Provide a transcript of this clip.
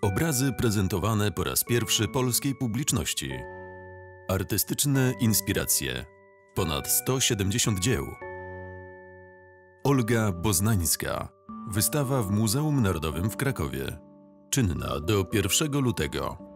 Obrazy prezentowane po raz pierwszy polskiej publiczności. Artystyczne inspiracje. Ponad 170 dzieł. Olga Boznańska. Wystawa w Muzeum Narodowym w Krakowie. Czynna do 1 lutego.